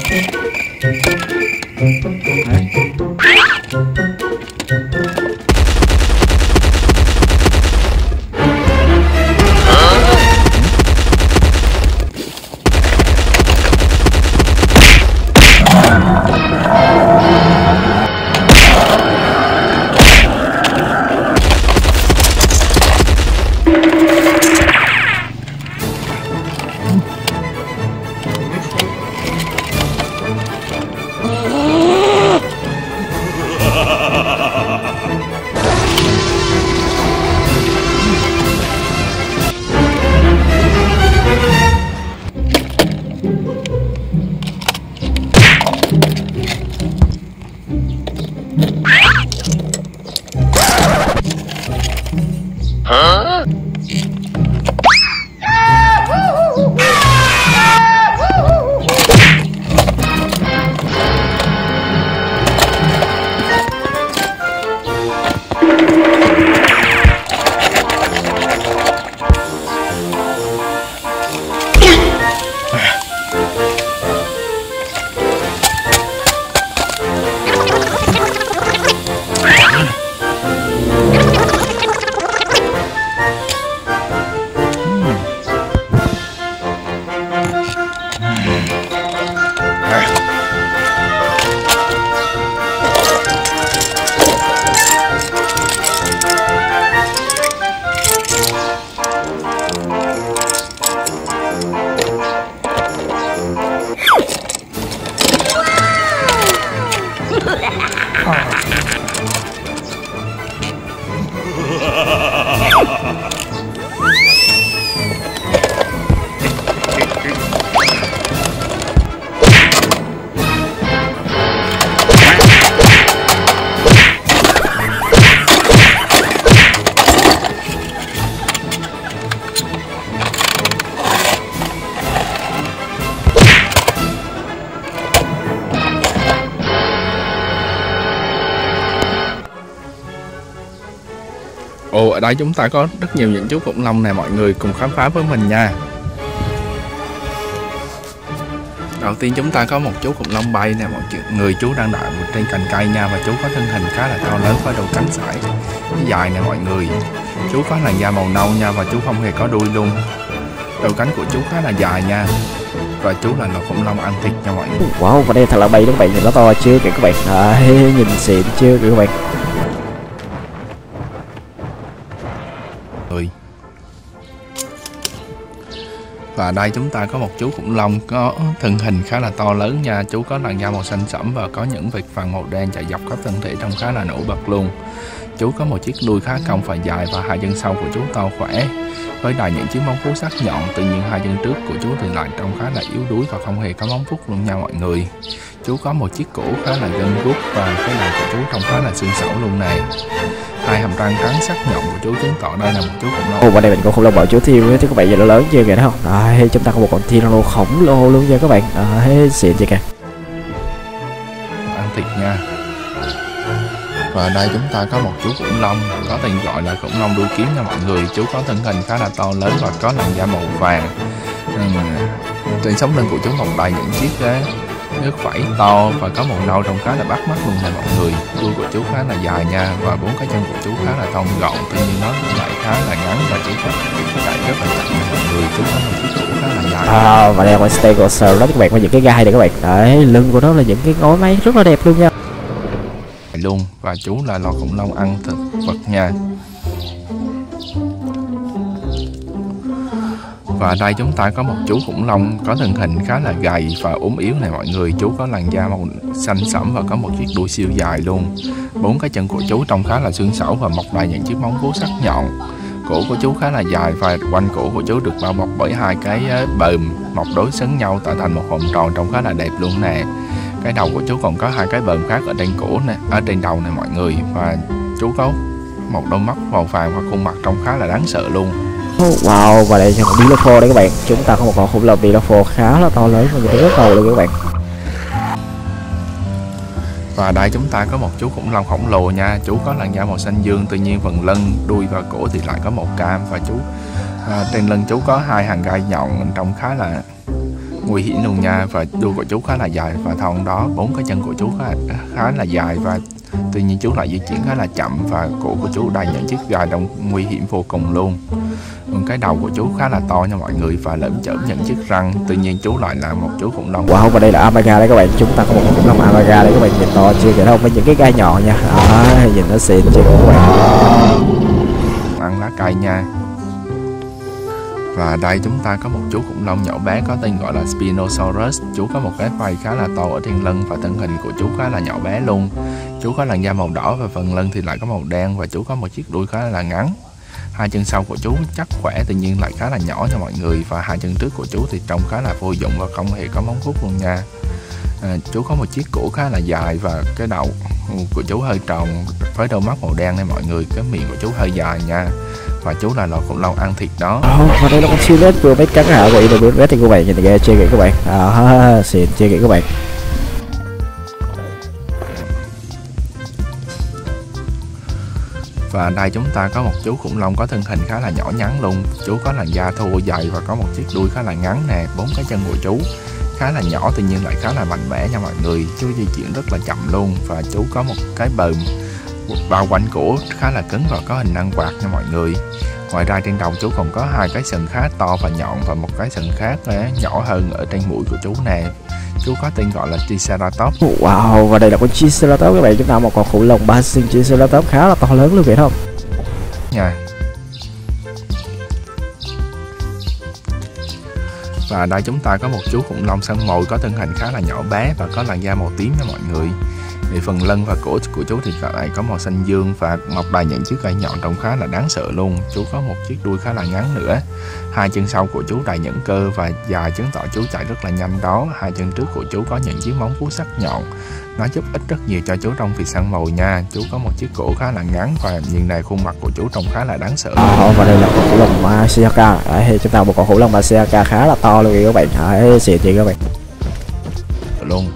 Ồ, ở đây chúng ta có rất nhiều những chú khủng long nè, mọi người cùng khám phá với mình nha. Đầu tiên chúng ta có một chú khủng long bay nè mọi người, chú đang đợi trên cành cây nha, và chú có thân hình khá là to lớn với đầu cánh sải dài nè mọi người. Chú có làn da màu nâu nha, và chú không hề có đuôi luôn. Đầu cánh của chú khá là dài nha, và chú là loài khủng long ăn thịt nha mọi người. Wow, và đây thật là bay đó các bạn, nhìn nó to chưa kìa các bạn. Đấy, nhìn xịn chưa kìa các bạn. Và đây chúng ta có một chú khủng long có thân hình khá là to lớn nha. Chú có làn da màu xanh sẫm và có những vệt vàng màu đen chạy dọc khắp thân thể trông khá là nổi bật luôn. Chú có một chiếc đuôi khá cong và dài, và hai chân sau của chú to khỏe với đầy những chiếc móng vuốt sắc nhọn. Tuy nhiên hai chân trước của chú thì lại trông khá là yếu đuối và không hề có móng vuốt luôn nha mọi người. Chú có một chiếc cổ khá là gân guốc, và cái đầu của chú trông khá là xương xẩu luôn này. Hai hàm răng trắng sắc nhọn của chú chứng tỏ đây là một chú khủng long. Ồ, bên đây mình có khủng long bảo chú thiêu chứ các bạn, giờ nó lớn chưa kìa, thấy không? Đấy, chúng ta có một con Tyranno khổng lồ luôn nha các bạn. Đấy, xịn chưa kìa. Ăn thịt nha. Và đây chúng ta có một chú khủng long có tên gọi là khủng long đuôi kiếm nha mọi người. Chú có thân hình khá là to lớn và có làn da màu vàng. Trên sống lưng của chú mọc đầy những chiếc nước vảy to và có màu nâu trông khá là bắt mắt luôn nè mọi người. Đuôi của chú khá là dài nha, và bốn cái chân của chú khá là thon gọn, tuy nhiên nó lại khá là ngắn, và chú chạy rất là chậm nha mọi người. Chú có một chiếc cổ khá là dài. Và đây là con Stegosaurus đó các bạn, với những cái gai này các bạn. Đấy, lưng của nó là những cái ngói máy rất là đẹp luôn nha. Luôn, và chú là loài khủng long ăn thực vật nha. Và đây chúng ta có một chú khủng long có thân hình khá là gầy và ốm yếu này mọi người. Chú có làn da màu xanh sẫm và có một chiếc đuôi siêu dài luôn. Bốn cái chân của chú trông khá là xương xẩu và mọc đầy những chiếc móng vuốt sắc nhọn. Cổ của chú khá là dài, và quanh cổ của chú được bao bọc bởi hai cái bờm mọc đối xứng nhau tạo thành một vòng tròn trông khá là đẹp luôn nè. Cái đầu của chú còn có hai cái bờm khác ở trên cổ nè, ở trên đầu này mọi người. Và chú có một đôi mắt màu vàng và khuôn mặt trông khá là đáng sợ luôn. Wow, và đây là một Dilophosaurus đấy các bạn. Chúng ta có một con khủng long Dilophosaurus khá là to lớn và nhìn rất ngầu luôn các bạn. Và đây chúng ta có một chú khủng long khổng lồ nha. Chú có làn da màu xanh dương, tuy nhiên phần lưng, đuôi và cổ thì lại có màu cam. Và chú trên lưng chú có hai hàng gai nhọn trông khá là nguy hiểm luôn nha. Và đuôi của chú khá là dài và thon đó, 4 cái chân của chú khá là dài và tuy nhiên chú lại di chuyển khá là chậm và cổ của chú đầy những chiếc gai đông nguy hiểm vô cùng luôn. Cái đầu của chú khá là to nha mọi người và lởm chởm những chiếc răng. Tuy nhiên chú lại là một chú khủng long. Wow, và đây là Amaga đấy các bạn. Chúng ta có một con khủng long Amaga đấy các bạn, nhìn to chưa kìa đâu, với những cái gai nhọn nha. Nhìn nó xịn chưa các bạn. Ăn lá cây nha. Và đây chúng ta có một chú khủng long nhỏ bé có tên gọi là Spinosaurus. Chú có một cái vai khá là to ở trên lưng và thân hình của chú khá là nhỏ bé luôn. Chú có làn da màu đỏ và phần lưng thì lại có màu đen và chú có một chiếc đuôi khá là ngắn. Hai chân sau của chú chắc khỏe tuy nhiên lại khá là nhỏ nha mọi người, và hai chân trước của chú thì trông khá là vô dụng và không hề có móng vuốt luôn nha. Chú có một chiếc cổ khá là dài và cái đầu của chú hơi tròn với đôi mắt màu đen này mọi người. Cái miệng của chú hơi dài nha. Và chú là loài khủng long ăn thịt đó. Và đây là con siêu lết vừa mới cắn hạ của IWS thì các bạn nhìn kìa, chơi kìa các bạn. Xịn chơi kìa các bạn. Và đây chúng ta có một chú khủng long có thân hình khá là nhỏ nhắn luôn. Chú có làn da thô dày và có một chiếc đuôi khá là ngắn nè. 4 cái chân của chú khá là nhỏ tuy nhiên lại khá là mạnh mẽ nha mọi người. Chú di chuyển rất là chậm luôn và chú có một cái bờm bao quanh cổ khá là cứng và có hình năng quạt nha mọi người. Ngoài ra trên đầu chú còn có hai cái sừng khá to và nhọn và một cái sừng khác nhỏ hơn ở trên mũi của chú nè. Chú có tên gọi là Triceratops. Wow, và đây là con Triceratops các bạn. Chúng ta một con khủng long 3 xương Triceratops khá là to lớn luôn vậy không? Nha. Và đây chúng ta có một chú khủng long săn mồi có thân hình khá là nhỏ bé và có làn da màu tím nha mọi người. Thì phần lưng và cổ của chú thì lại có màu xanh dương và mọc đầy những chiếc gai nhọn trông khá là đáng sợ luôn. Chú có một chiếc đuôi khá là ngắn nữa. Hai chân sau của chú đầy những cơ và dài chứng tỏ chú chạy rất là nhanh đó. Hai chân trước của chú có những chiếc móng vuốt sắc nhọn. Nó giúp ích rất nhiều cho chú trong việc săn mồi nha. Chú có một chiếc cổ khá là ngắn và nhìn này khuôn mặt của chú trông khá là đáng sợ. Và đây là con khủng long Marsiaka. Chúng ta một con khủng long Marsiaka khá là to luôn các bạn. Xịn chị các bạn. Luôn.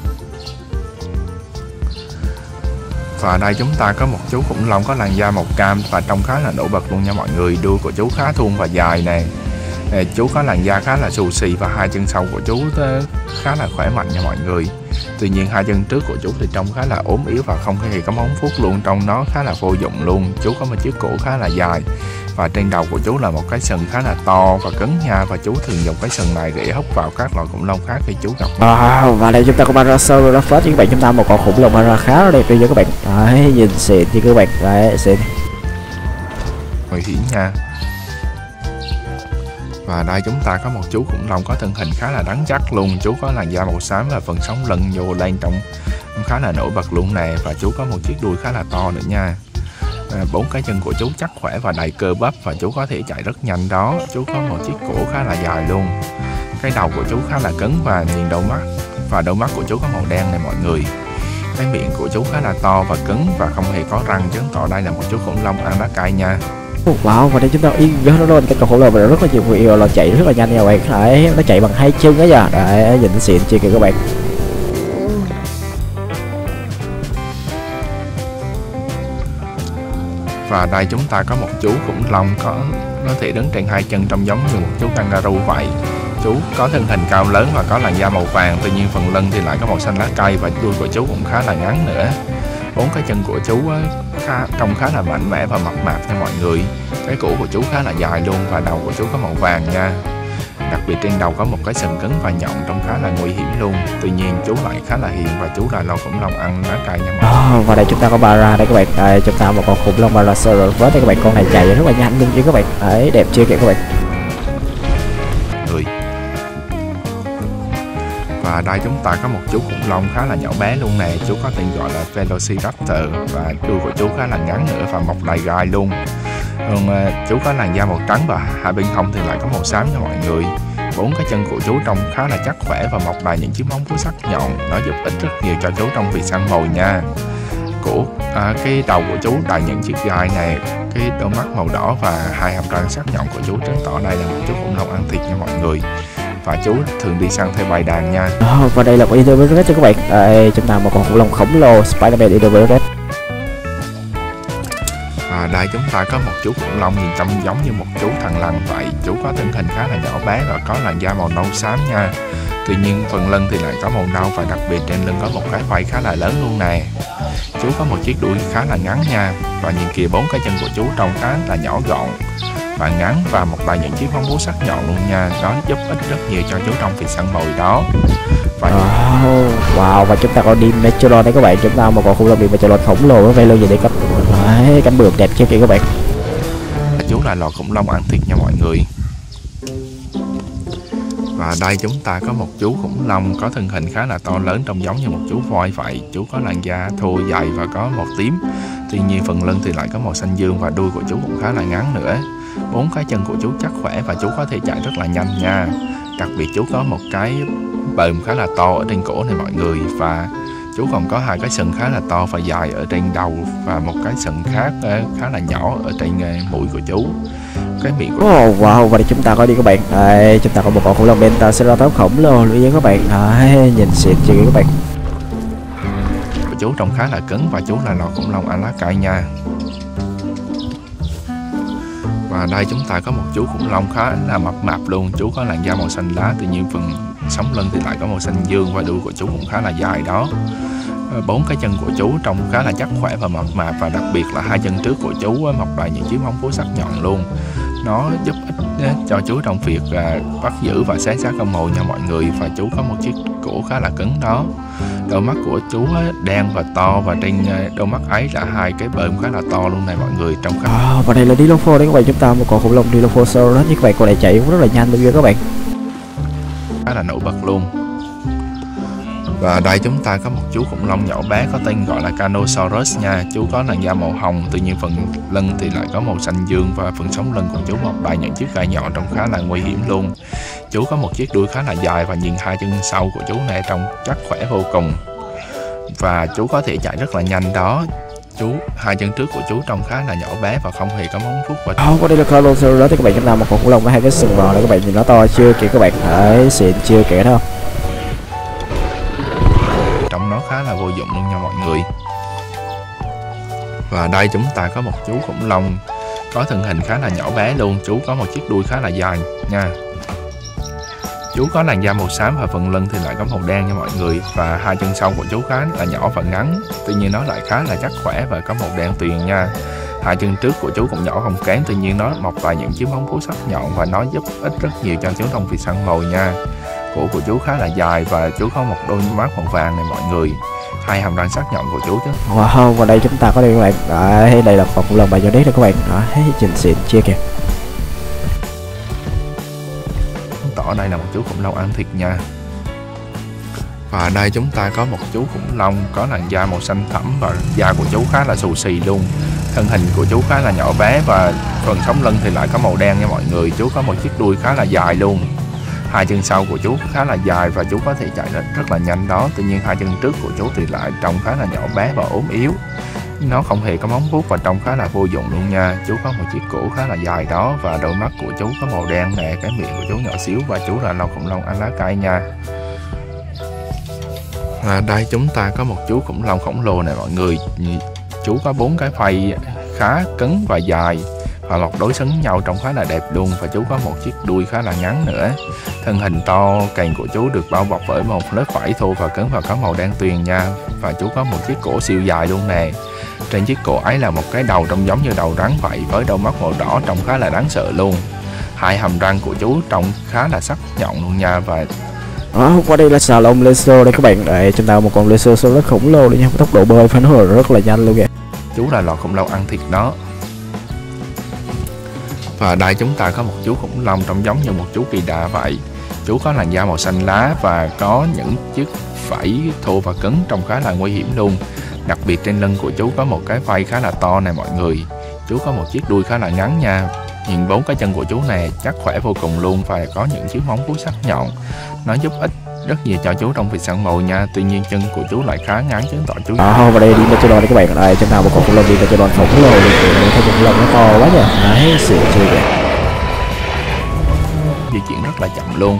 Và đây chúng ta có một chú khủng long có làn da màu cam và trông khá là nổi bật luôn nha mọi người. Đuôi của chú khá thun và dài nè. Chú có làn da khá là xù xì và hai chân sau của chú khá là khỏe mạnh nha mọi người. Tuy nhiên hai chân trước của chú thì trông khá là ốm yếu và không hề có móng vuốt luôn, trông nó khá là vô dụng luôn. Chú có một chiếc cổ khá là dài và trên đầu của chú là một cái sừng khá là to và cứng nha, và chú thường dùng cái sừng này để hốc vào các loài khủng long khác khi chú gặp. Và đây chúng ta có Marasaurus với các bạn. Chúng ta một con khủng long Mara khá là đẹp đi cho các bạn. Đấy, nhìn xịn như các bạn. Đấy, xịn. Nguy hiểm nha. Và đây chúng ta có một chú khủng long có thân hình khá là rắn chắc luôn. Chú có làn da màu xám và phần sống lưng nhô lên trông khá là nổi bật luôn nè. Và chú có một chiếc đuôi khá là to nữa nha. 4 cái chân của chú chắc khỏe và đầy cơ bắp và chú có thể chạy rất nhanh đó. Chú có một chiếc cổ khá là dài luôn. Cái đầu của chú khá là cứng và nhìn đôi mắt của chú có màu đen này mọi người. Cái miệng của chú khá là to và cứng và không hề có răng, chứng tỏ đây là một chú khủng long ăn lá cây nha. Wow, và đây chúng ta yên rất nó lên cái con khủng long này rất là nhiều người là chạy rất là nhanh nha các bạn. Đấy, nó chạy bằng hai chân đó nha. Đấy, nhìn nó xịn chưa kìa các bạn. Và đây chúng ta có một chú khủng long có thể đứng trên hai chân trông giống như một chú kangaroo vậy. Chú có thân hình cao lớn và có làn da màu vàng, tuy nhiên phần lưng thì lại có màu xanh lá cây và đuôi của chú cũng khá là ngắn nữa. 4 cái chân của chú trông khá là mạnh mẽ và mập mạp nha mọi người. Cái cổ của chú khá là dài luôn và đầu của chú có màu vàng nha. Đặc biệt trên đầu có một cái sừng cứng và nhọn trông khá là nguy hiểm luôn. Tuy nhiên chú lại khá là hiền và chú là loài khủng long ăn lá cây nha mọi người. Và đây chúng ta có Bara đây các bạn. Đây chúng ta một con khủng long Marasaurus với đây các bạn. Con này chạy rất là nhanh luôn chứ các bạn. Đấy, đẹp chưa kìa các bạn. Và đây chúng ta có một chú khủng long khá là nhỏ bé luôn nè. Chú có tên gọi là Velociraptor và đuôi của chú khá là ngắn nữa và mọc đầy gai luôn. Chú có làn da màu trắng và hai bên hông thì lại có màu xám nha mọi người. 4 cái chân của chú trông khá là chắc khỏe và mọc đầy những chiếc móng vuốt sắc nhọn. Nó giúp ích rất nhiều cho chú trong việc săn mồi nha. Cái đầu của chú đầy những chiếc gai này, cái đôi mắt màu đỏ và hai hàm răng sắc nhọn của chú chứng tỏ đây là một chú khủng long ăn thịt nha mọi người. Và chú thường đi săn theo bầy đàn nha. Và đây là con IWS cho các bạn. Đây chúng ta một con khủng long khổng lồ Spider-Man IWS. Và đây chúng ta có một chú khủng long nhìn trông giống như một chú thằn lằn vậy. Chú có thân hình khá là nhỏ bé và có làn da màu nâu xám nha. Tuy nhiên phần lưng thì lại có màu nâu và đặc biệt trên lưng có một cái vảy khá là lớn luôn nè. Chú có một chiếc đuôi khá là ngắn nha. Và nhìn kìa, 4 cái chân của chú trông khá là nhỏ gọn và ngắn và một vài những chiếc móng vuốt sắc nhọn luôn nha. Nó giúp ích rất nhiều cho chú trong việc săn mồi đó. Và wow, và chúng ta có Dimetrodon đấy các bạn. Chúng ta một con khủng long Dimetrodon khổng lồ với vây lưng gì để cánh bướm đẹp chưa kìa các bạn. Chú là loài khủng long ăn thịt nha mọi người. Và đây chúng ta có một chú khủng long có thân hình khá là to lớn, trông giống như một chú voi vậy. Chú có làn da thô dày và có màu tím. Tuy nhiên phần lưng thì lại có màu xanh dương và đuôi của chú cũng khá là ngắn nữa. 4 cái chân của chú chắc khỏe và chú có thể chạy rất là nhanh nha. Đặc biệt chú có một cái bờm khá là to ở trên cổ này mọi người. Và chú còn có 2 cái sừng khá là to và dài ở trên đầu và một cái sừng khác khá là nhỏ ở trên mũi của chú. Cái miệng của wow, và đây chúng ta có đi các bạn. Đây, chúng ta có một con khủng long Pentaceratops khổng lồ luôn nha các bạn. Đấy, nhìn xịn chưa các bạn. Chú trông khá là cứng và chú là loài khủng long ăn lá cây nha. Và đây chúng ta có một chú khủng long khá là mập mạp luôn. Chú có làn da màu xanh lá, tuy nhiên phần sống lưng thì lại có màu xanh dương và đuôi của chú cũng khá là dài đó. 4 cái chân của chú trông khá là chắc khỏe và mập mạp và đặc biệt là 2 chân trước của chú mọc đầy những chiếc móng vuốt sắc nhọn luôn. Nó giúp ích cho chú trong việc bắt giữ và xé xác con mồi nha mọi người. Và chú có một chiếc cổ khá là cứng đó. Đôi mắt của chú đen và to và trên đôi mắt ấy là 2 cái bờm khá là to luôn này mọi người. Trong và đây là Dilophosaurus đấy các bạn. Chúng ta một con khủng long Dilophosaurus đó như các bạn. Con này chạy cũng rất là nhanh luôn nha các bạn. Khá là nổi bật luôn. Và đây chúng ta có một chú khủng long nhỏ bé có tên gọi là Carnosaurus nha. Chú có làn da màu hồng, tuy nhiên phần lưng thì lại có màu xanh dương và phần sống lưng của chú mọc đầy những chiếc gai nhọn trông khá là nguy hiểm luôn. Chú có một chiếc đuôi khá là dài và nhìn 2 chân sau của chú này trông chắc khỏe vô cùng. Và chú có thể chạy rất là nhanh đó. 2 chân trước của chú trông khá là nhỏ bé và không hề có móng vuốt. Có đây là Carnosaurus đó các bạn. Chúng ta một con khủng long với 2 cái sừng bò này các bạn, nhìn nó to chưa kìa các bạn. Đấy, xịn chưa kìa đâu. Nó khá là vô dụng luôn nha mọi người. Và đây chúng ta có một chú khủng long có thân hình khá là nhỏ bé luôn. Chú có một chiếc đuôi khá là dài nha. Chú có làn da màu xám và phần lưng thì lại có màu đen nha mọi người. Và 2 chân sau của chú khá là nhỏ và ngắn, tuy nhiên nó lại khá là chắc khỏe và có màu đen tuyền nha. 2 chân trước của chú cũng nhỏ không kém, tuy nhiên nó mọc đầy những chiếc móng vuốt sắc nhọn và nó giúp ích rất nhiều cho chú trong việc săn mồi nha. Cổ của chú khá là dài và chú có một đôi mắt màu vàng này mọi người. 2 hàm răng sắc nhọn của chú chứ. Wow, và đây chúng ta có đây các bạn. Đấy, đây là con khủng long Bayonet đó các bạn. Đấy, nhìn xịn chưa kìa. Tỏ đây là một chú khủng long ăn thịt nha. Và đây chúng ta có một chú khủng long có làn da màu xanh thẫm và da của chú khá là xù xì luôn. Thân hình của chú khá là nhỏ bé và phần sống lưng thì lại có màu đen nha mọi người. Chú có một chiếc đuôi khá là dài luôn. 2 chân sau của chú khá là dài và chú có thể chạy rất là nhanh đó. Tuy nhiên 2 chân trước của chú thì lại trông khá là nhỏ bé và ốm yếu. Nó không hề có móng vuốt và trông khá là vô dụng luôn nha. Chú có một chiếc cổ khá là dài đó và đôi mắt của chú có màu đen nè. Cái miệng của chú nhỏ xíu và chú là loài khủng long ăn lá cây nha. Đây chúng ta có một chú khủng long khổng lồ này mọi người. Chú có 4 cái phây khá cứng và dài và lọt đối xứng nhau trông khá là đẹp luôn. Và chú có một chiếc đuôi khá là ngắn nữa. Thân hình to, cành của chú được bao bọc bởi một lớp vảy thô và cứng và có màu đen tuyền nha. Và chú có một chiếc cổ siêu dài luôn nè. Trên chiếc cổ ấy là một cái đầu trông giống như đầu rắn vậy, với đôi mắt màu đỏ trông khá là đáng sợ luôn. 2 hàm răng của chú trông khá là sắc nhọn luôn nha. Và qua đây là xà lông Leso đây các bạn. Đây chúng ta có một con Leso rất khổng lồ đấy nha. Tốc độ bơi phải nói là rất là nhanh luôn kìa. Chú là loài khủng long ăn thịt đó. Và đây chúng ta có một chú khủng long trông giống như một chú kỳ đà vậy. Chú có làn da màu xanh lá và có những chiếc vảy thô và cứng trông khá là nguy hiểm luôn. Đặc biệt trên lưng của chú có một cái vây khá là to này mọi người. Chú có một chiếc đuôi khá là ngắn nha. Nhìn 4 cái chân của chú này chắc khỏe vô cùng luôn và có những chiếc móng vuốt sắc nhọn. Nó giúp ích rất nhiều cho chú trong việc săn mồi nha. Tuy nhiên chân của chú lại khá ngắn chứng tỏ chú. Và đây Dimetrodon đấy các bạn. Đây chúng ta một con khủng long Dimetrodon khổng lồ luôn. Thấy khủng long nó to quá nha. Đấy, xịn chưa kìa. Di chuyển rất là chậm luôn.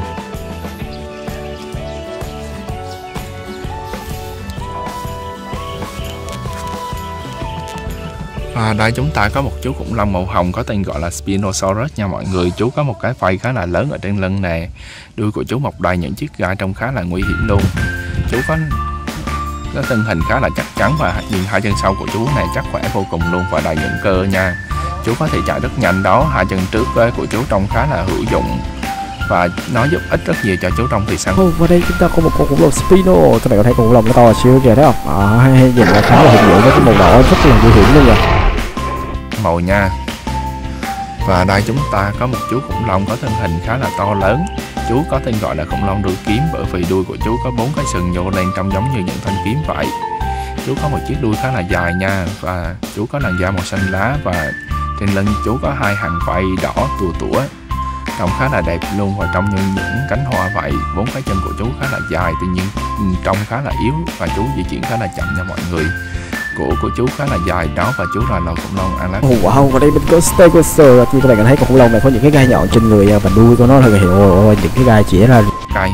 Và đây chúng ta có một chú khủng long màu hồng có tên gọi là Spinosaurus nha mọi người. Chú có một cái vây khá là lớn ở trên lưng nè. Đuôi của chú mọc đầy những chiếc gai trông khá là nguy hiểm luôn. Chú có thân hình khá là chắc chắn và nhìn hai chân sau của chú này chắc khỏe vô cùng luôn và đầy những cơ nha. Chú có thể chạy rất nhanh đó. Hai chân trước của chú trông khá là hữu dụng và nó giúp ích rất nhiều cho chú trong thời gian. Và đây chúng ta có một con khủng long Spino. Các bạn có thấy con khủng long nó to xíu kìa thấy không? Nhìn nó khá là hùng dữ với cái màu đỏ rất là nguy hiểm luôn rồi. Màu nha. Và đây chúng ta có một chú khủng long có thân hình khá là to lớn. Chú có tên gọi là khủng long đuôi kiếm bởi vì đuôi của chú có 4 cái sừng nhô lên trông giống như những thanh kiếm vậy. Chú có một chiếc đuôi khá là dài nha và chú có làn da màu xanh lá và trên lưng chú có hai hàng vây đỏ tua tủa. Trông khá là đẹp luôn và trông như những cánh hoa vậy. 4 cái chân của chú khá là dài tuy nhiên trông khá là yếu và chú di chuyển khá là chậm nha mọi người. Cổ của chú khá là dài đó và chú là loài khủng long Atlas. Wow, và đây mình có Stegosaurus. Thì các bạn có thấy con khủng long này có những cái gai nhọn trên người và đuôi của nó là hiệu những cái gai chỉ là cây.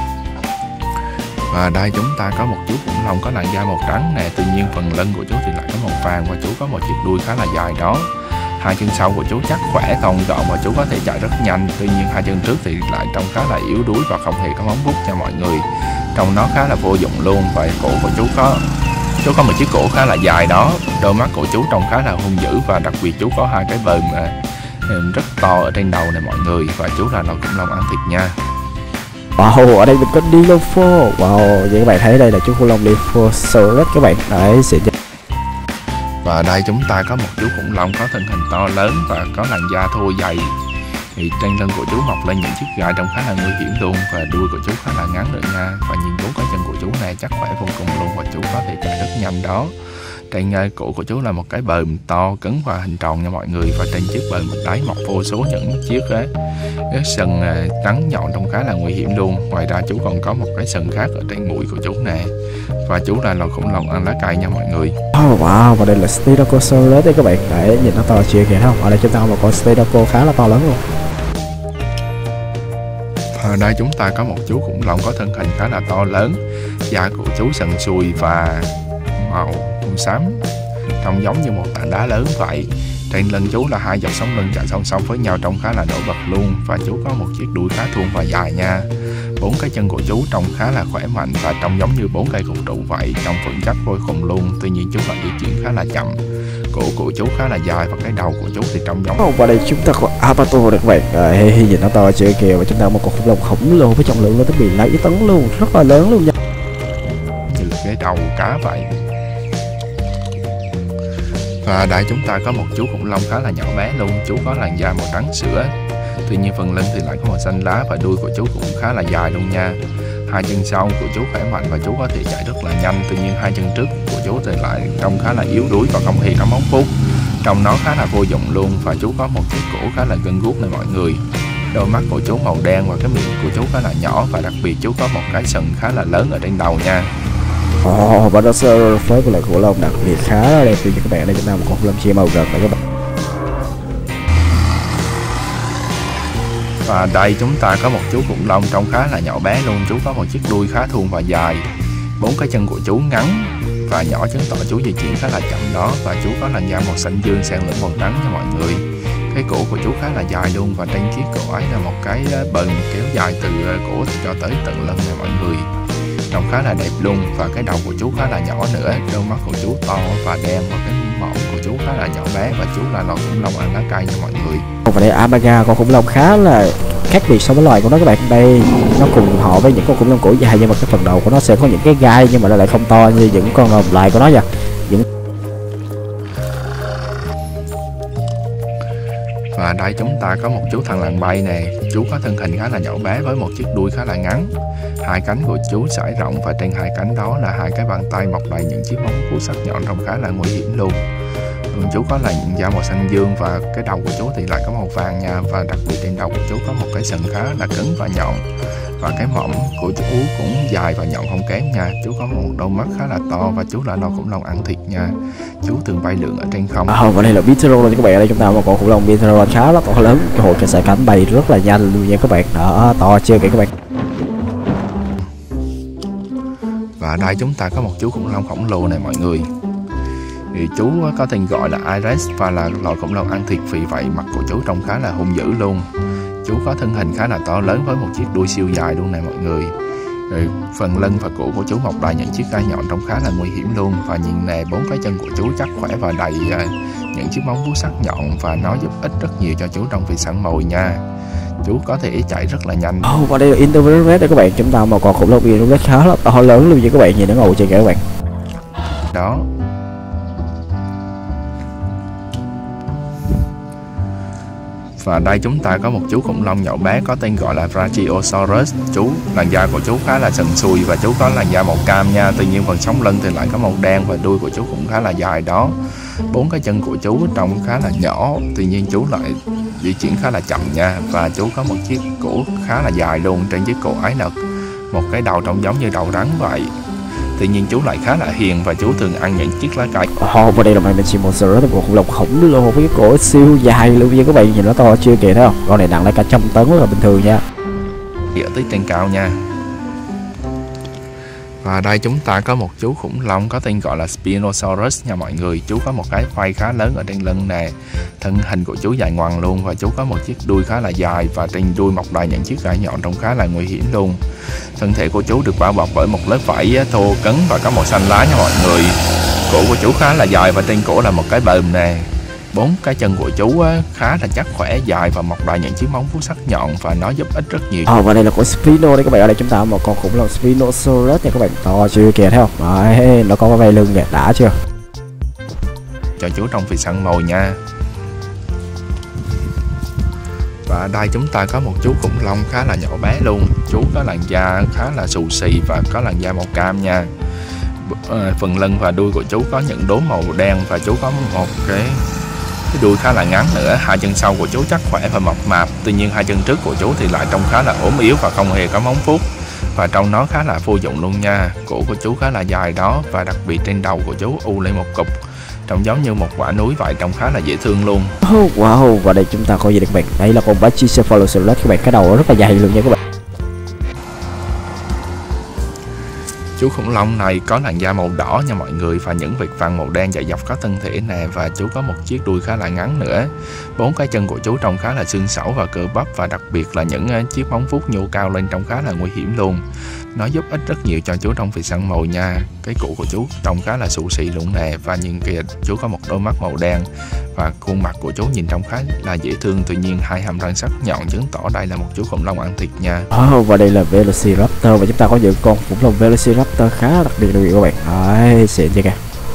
Và đây chúng ta có một chú khủng long có làn da màu trắng nè, tuy nhiên phần lưng của chú thì lại có màu vàng và chú có một chiếc đuôi khá là dài đó. Hai chân sau của chú chắc khỏe thon gọn và chú có thể chạy rất nhanh, tuy nhiên hai chân trước thì lại trông khá là yếu đuối và không hề có móng vuốt nha mọi người. Trông nó khá là vô dụng luôn và cổ của chú có một chiếc cổ khá là dài đó. Đôi mắt của chú trông khá là hung dữ và đặc biệt chú có hai cái bờm rất to ở trên đầu này mọi người và chú là loài khủng long ăn thịt nha. Wow, ở đây mình có Dilopho. Wow, vậy các bạn thấy đây là chú khủng long Dilophosaurus các bạn. Đấy, xịn. Và đây chúng ta có một chú khủng long có thân hình to lớn và có làn da thô dày. Thì trên lưng của chú mọc lên những chiếc gai trông khá là nguy hiểm luôn và đuôi của chú khá là ngắn nữa nha. Và nhìn 4 cái chân của chú này chắc khỏe vô cùng luôn và chú có thể chạy rất nhanh đó. Trên cổ của chú là một cái bờm to cứng và hình tròn nha mọi người và trên chiếc bờm đáy mọc vô số những chiếc sừng trắng nhọn trông khá là nguy hiểm luôn. Ngoài ra chú còn có một cái sừng khác ở trên mũi của chú nè và chú là loài khủng long ăn lá cây nha mọi người. Wow, và đây là Stegosaurus đấy các bạn. Đấy, nhìn nó to chưa kìa không? Ở đây chúng ta có một con Stegosaurus khá là to lớn luôn. Ở đây chúng ta có một chú khủng long có thân hình khá là to lớn. Da của chú sần sùi và màu xám trông giống như một tảng đá lớn vậy. Trên lưng chú là hai dòng sống lưng chạy song song với nhau trông khá là nổi bật luôn và chú có một chiếc đuôi khá thuôn và dài nha. 4 cái chân của chú trông khá là khỏe mạnh và trông giống như 4 cây cột trụ vậy, trông vững chắc vô cùng luôn. Tuy nhiên chú lại di chuyển khá là chậm. Cổ của chú khá là dài và cái đầu của chú thì trông giống. Và đây chúng ta có Albator các bạn. Nhìn nó to chưa kìa và chúng ta có một con khủng long khổng lồ với trọng lượng lên tới 17 tấn luôn, rất là lớn luôn nha. Như cái đầu cá vậy. Và đây chúng ta có một chú khủng long khá là nhỏ bé luôn. Chú có làn da màu trắng sữa. Tuy nhiên phần lưng thì lại có màu xanh lá và đuôi của chú cũng khá là dài luôn nha. Hai chân sau của chú khỏe mạnh và chú có thể chạy rất là nhanh. Tuy nhiên hai chân trước của chú thì lại trông khá là yếu đuối và không hề có móng vuốt. Trông nó khá là vô dụng luôn và chú có một cái cổ khá là gân guốc này mọi người. Đôi mắt của chú màu đen và cái miệng của chú khá là nhỏ và đặc biệt chú có một cái sừng khá là lớn ở trên đầu nha. Và nó với một loại khủng long đặc biệt khá là đẹp như các bạn. Đây chúng ta một con khủng long chia màu rực này các bạn. Và đây chúng ta có một chú khủng long trông khá là nhỏ bé luôn. Chú có một chiếc đuôi khá thuôn và dài. 4 cái chân của chú ngắn và nhỏ chứng tỏ chú di chuyển khá là chậm đó. Và chú có làn da màu xanh dương xen lẫn màu trắng nha mọi người. Cái cổ của chú khá là dài luôn và trên chiếc cổ ấy là một cái bờm kéo dài từ cổ cho tới tận lưng nha mọi người. Trông khá là đẹp luôn và cái đầu của chú khá là nhỏ nữa. Đôi mắt của chú to và đen và cái mõm của chú khá là nhỏ bé và chú là loài khủng long ăn lá cây nha mọi người. Và đây Amaga, con khủng long khá là khác biệt so với loài của nó các bạn. Đây nó cùng họ với những con khủng long cổ dài nhưng mà cái phần đầu của nó sẽ có những cái gai nhưng mà nó lại không to như những con còn lại của nó nha. Và đây chúng ta có một chú thằn lằn bay nè. Chú có thân hình khá là nhỏ bé với một chiếc đuôi khá là ngắn. Hai cánh của chú sải rộng và trên hai cánh đó là hai cái bàn tay mọc đầy những chiếc móng vuốt sắc nhọn trông khá là nguy hiểm luôn. Chú có làn da màu xanh dương và cái đầu của chú thì lại có màu vàng nha. Và đặc biệt trên đầu của chú có một cái sừng khá là cứng và nhọn. Và cái mõm của chú cũng dài và nhọn không kém nha. Chú có một đôi mắt khá là to và chú là loài khủng long ăn thịt nha. Chú thường bay lượn ở trên không. Và đây là Pterodon các bạn. Ở đây chúng ta có một con khủng long Pterodon khá là to lớn. Cái hồi cái sải cánh bay rất là nhanh luôn nha các bạn. Đó, to chưa kìa các bạn. Và đây chúng ta có một chú khủng long khổng lồ này mọi người. Thì chú có tên gọi là Iris và là loài khủng long ăn thịt, vì vậy mặt của chú trông khá là hung dữ luôn. Chú có thân hình khá là to lớn với một chiếc đuôi siêu dài luôn nè mọi người. Rồi phần lưng và cổ của chú mọc đầy những chiếc gai nhọn trông khá là nguy hiểm luôn. Và nhìn nè, 4 cái chân của chú chắc khỏe và đầy những chiếc móng vuốt sắc nhọn, và nó giúp ích rất nhiều cho chú trong việc săn mồi nha. Chú có thể chạy rất là nhanh. Và đây là Indovirus đây các bạn, chúng ta một con khủng long Indovirus khá là to lớn luôn nha các bạn, nhìn nó ngồi trên kìa các bạn. Đó. Và đây chúng ta có một chú khủng long nhỏ bé có tên gọi là Brachiosaurus. Làn da của chú khá là sần sùi và chú có làn da màu cam nha. Tuy nhiên phần sống lưng thì lại có màu đen và đuôi của chú cũng khá là dài đó. 4 cái chân của chú trông khá là nhỏ, tuy nhiên chú lại di chuyển khá là chậm nha. Và chú có một chiếc cổ khá là dài luôn. Trên chiếc cổ ấy là một cái đầu trông giống như đầu rắn vậy. Tuy nhiên chú lại khá là hiền và chú thường ăn những chiếc lá cây. Và đây là Mangosauros, một khủng long khổng lồ với cái cổ siêu dài luôn nha các bạn, nhìn nó to chưa kìa, thấy không? Con này nặng lại cả 100 tấn rất là bình thường nha. Ở tới trên cao nha. Và đây chúng ta có một chú khủng long có tên gọi là Spinosaurus nha mọi người. Chú có một cái vây khá lớn ở trên lưng nè. Thân hình của chú dài ngoằng luôn và chú có một chiếc đuôi khá là dài, và trên đuôi mọc đầy những chiếc gai nhọn trông khá là nguy hiểm luôn. Thân thể của chú được bao bọc bởi một lớp vảy thô cứng và có màu xanh lá nha mọi người. Cổ của chú khá là dài và trên cổ là một cái bờm nè. 4 cái chân của chú khá là chắc khỏe, dài và mọc đầy những chiếc móng vuốt sắc nhọn, và nó giúp ích rất nhiều. Và đây là con Spino đây các bạn. Ở đây chúng ta có một con khủng long Spinosaurus nha các bạn, to chưa kìa, thấy không? Đấy, nó có cái vây lưng kìa, đã chưa? Cho chú trong việc săn mồi nha. Và đây chúng ta có một chú khủng long khá là nhỏ bé luôn. Chú có làn da khá là xù xì và có làn da màu cam nha. Phần lưng và đuôi của chú có những đốm màu đen, và chú có một cái đuôi khá là ngắn nữa. Hai chân sau của chú chắc khỏe và mập mạp. Tuy nhiên hai chân trước của chú thì lại trông khá là ốm yếu và không hề có móng vuốt, và trông nó khá là vô dụng luôn nha. Cổ của chú khá là dài đó, và đặc biệt trên đầu của chú u lên một cục trông giống như một quả núi vậy, trông khá là dễ thương luôn. Wow, và đây chúng ta có gì đây các bạn? Đây là con Brachycephalosaurus các bạn, cái đầu rất là dài luôn nha các bạn. Chú khủng long này có làn da màu đỏ nha mọi người, và những vệt vàng màu đen chạy dọc các thân thể nè, và chú có một chiếc đuôi khá là ngắn nữa. 4 cái chân của chú trông khá là xương xẩu và cơ bắp, và đặc biệt là những chiếc móng vuốt nhô cao lên trông khá là nguy hiểm luôn. Nó giúp ích rất nhiều cho chú trong việc săn mồi nha. Cái cổ của chú trông khá là xù xì luôn nè, và nhìn kìa, chú có một đôi mắt màu đen và khuôn mặt của chú nhìn trông khá là dễ thương. Tuy nhiên hai hàm răng sắc nhọn chứng tỏ đây là một chú khủng long ăn thịt nha. Và đây là Velociraptor, và chúng ta có những con khủng long Velociraptor khá đặc biệt luôn các bạn. Đấy, xịn chưa kìa.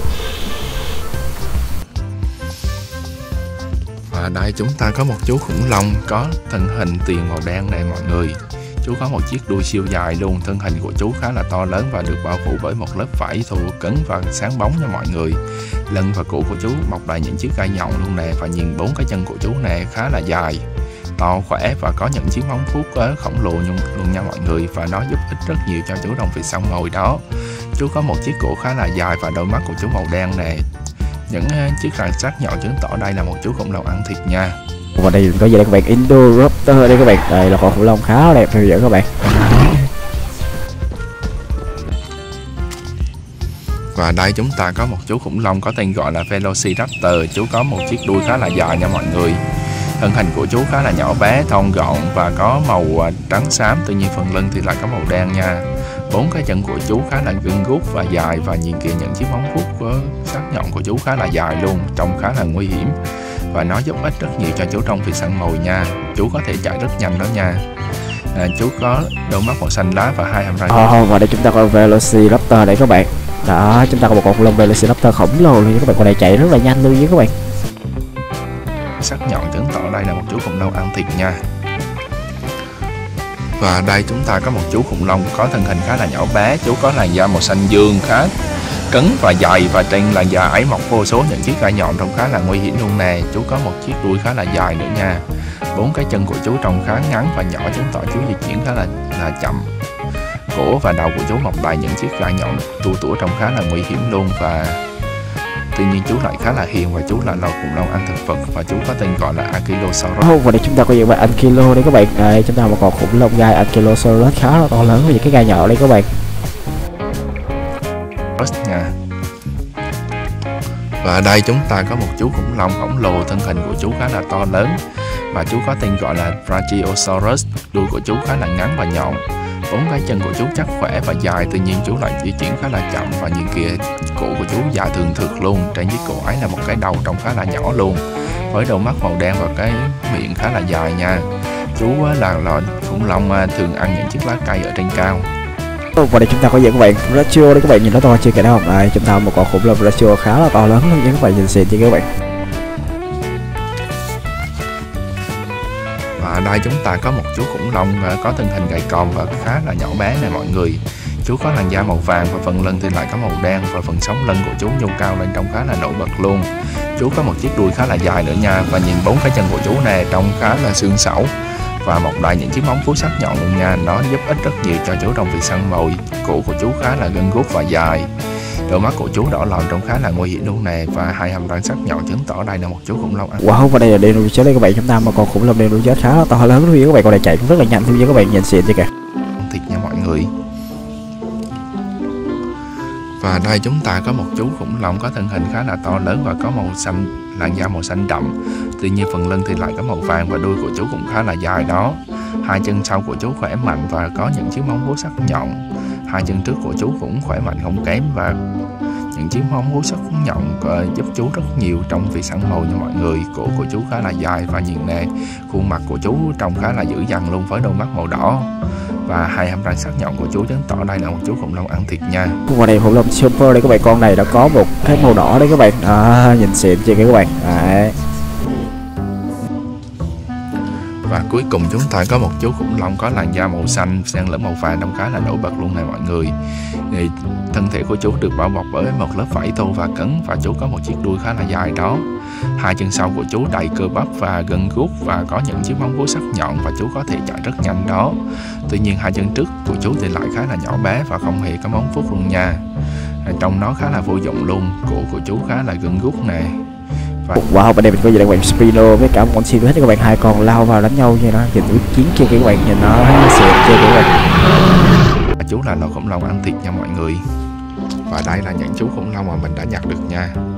Và đây chúng ta có một chú khủng long có thân hình tiền màu đen này mọi người. Chú có một chiếc đuôi siêu dài luôn. Thân hình của chú khá là to lớn và được bao phủ bởi một lớp vảy thô cứng và sáng bóng nha mọi người. Lưng và cổ của chú mọc đầy những chiếc gai nhọn luôn nè, và nhìn 4 cái chân của chú nè khá là dài, to khỏe và có những chiếc móng vuốt khổng lồ luôn nha mọi người, và nó giúp ích rất nhiều cho chú trong việc săn mồi đó. Chú có một chiếc cổ khá là dài và đôi mắt của chú màu đen nè. Những chiếc răng sắc nhọn chứng tỏ đây là một chú khủng long ăn thịt nha. Và đây có gì đây các bạn? Indoraptor đây các bạn. Đây là con khủng long khá đẹp theo dõi các bạn. Và đây chúng ta có một chú khủng long có tên gọi là Velociraptor. Chú có một chiếc đuôi khá là dài nha mọi người. Thân hình của chú khá là nhỏ bé, thon gọn và có màu trắng xám. Tuy nhiên phần lưng thì lại có màu đen nha. 4 cái chân của chú khá là gân guốc và dài, và nhìn kìa những chiếc móng vuốt sắc nhọn của chú khá là dài luôn, trông khá là nguy hiểm, và nó giúp ích rất nhiều cho chú trong việc săn mồi nha. Chú có thể chạy rất nhanh đó nha. Chú có đôi mắt màu xanh lá và hai hàm răng. Và đây chúng ta có Velociraptor đây các bạn. Đó, chúng ta có một con khủng long Velociraptor khổng lồ luôn các bạn. Con này chạy rất là nhanh luôn nha các bạn. Sắc nhọn chứng tỏ đây là một chú khủng long ăn thịt nha. Và đây chúng ta có một chú khủng long có thân hình khá là nhỏ bé. Chú có làn da màu xanh dương khá cứng và dày, và trên làn da ấy mọc vô số những chiếc gai nhọn trông khá là nguy hiểm luôn nè. Chú có một chiếc đuôi khá là dài nữa nha. 4 cái chân của chú trông khá ngắn và nhỏ, chứng tỏ chú di chuyển khá là chậm. Cổ và đầu của chú mọc đầy những chiếc gai nhọn tua tủa trông khá là nguy hiểm luôn, và tuy nhiên chú lại khá là hiền, và chú là loài khủng long ăn thực vật, và chú có tên gọi là Ankylosaurus. Và đây chúng ta có những bạn Ankylo đấy các bạn. Đây chúng ta một con khủng long gai Ankylosaurus khá là to lớn với những cái gai nhỏ đây các bạn. Nha. Và ở đây chúng ta có một chú khủng long khổng lồ, thân hình của chú khá là to lớn và chú có tên gọi là Brachiosaurus. Đuôi của chú khá là ngắn và nhọn. 4 cái chân của chú chắc khỏe và dài, tuy nhiên chú lại di chuyển khá là chậm, và nhìn kìa, cổ của chú dài thường thượt luôn. Trên chiếc cổ ấy là một cái đầu trông khá là nhỏ luôn, với đôi mắt màu đen và cái miệng khá là dài nha. Chú là loại khủng long thường ăn những chiếc lá cây ở trên cao. Và đây chúng ta có những các bạn Brachio, đây các bạn nhìn nó to chưa kìa, đó không? Đây chúng ta một con khủng long Brachio khá là to lớn luôn nha các bạn, nhìn xịn chưa các bạn. Và ở đây chúng ta có một chú khủng long có thân hình gầy còm và khá là nhỏ bé này mọi người. Chú có làn da màu vàng và phần lưng thì lại có màu đen, và phần sống lưng của chú nhô cao lên trông khá là nổi bật luôn. Chú có một chiếc đuôi khá là dài nữa nha, và nhìn 4 cái chân của chú nè trông khá là xương xẩu và mọc đầy những chiếc móng vuốt sắc nhọn luôn nha. Nó giúp ích rất nhiều cho chú trong việc săn mồi. Cổ của chú khá là gân guốc và dài. Đôi mắt của chú đỏ lòm trông khá là nguy hiểm luôn nè, và hai hàm răng sắc nhọn chứng tỏ đây là một chú khủng long ăn. Wow, và đây là Dinosaurus đây các bạn, chúng ta một con khủng long Dinosaurus khá là to lớn luôn các bạn, con này chạy cũng rất là nhanh luôn nha các bạn, nhìn xịn chưa kìa. Thịt nha mọi người. Và đây chúng ta có một chú khủng long có thân hình khá là to lớn và có màu xanh, làn da màu xanh đậm. Tuy nhiên phần lưng thì lại có màu vàng, và đuôi của chú cũng khá là dài đó. Hai chân sau của chú khỏe mạnh và có những chiếc móng vuốt sắc nhọn. Hai chân trước của chú cũng khỏe mạnh không kém, và những chiếc móng vuốt sắc nhọn giúp chú rất nhiều trong việc săn mồi nha mọi người. Cổ của chú khá là dài, và nhìn nè, khuôn mặt của chú trông khá là dữ dằn luôn, với đôi mắt màu đỏ và hai hàm răng sắc nhọn của chú chứng tỏ đây là một chú khủng long ăn thịt nha. Và đây khủng long super đây các bạn, con này đã có một cái màu đỏ đấy các bạn, nhìn xịn chưa các bạn. Đấy. Và cuối cùng chúng ta có một chú khủng long có làn da màu xanh xen lẫn màu vàng, trông khá là nổi bật luôn này mọi người. Thì thân thể của chú được bao bọc bởi một lớp vảy thô và cứng, và chú có một chiếc đuôi khá là dài đó. Hai chân sau của chú đầy cơ bắp và gân guốc, và có những chiếc móng vuốt sắc nhọn, và chú có thể chạy rất nhanh đó. Tuy nhiên hai chân trước của chú thì lại khá là nhỏ bé và không hề có móng vuốt luôn nha. Trông nó khá là vô dụng luôn. Cổ của chú khá là gân guốc nè. Wow, bên đây mình có gì đây các bạn, Spino với cả một con Sinuhead các bạn, hai con lao vào đánh nhau như nó, nhìn núi chiến kia các bạn, nhìn nó xịn chưa các bạn. Chú là loài khủng long ăn thịt nha mọi người. Và đây là những chú khủng long mà mình đã nhặt được nha.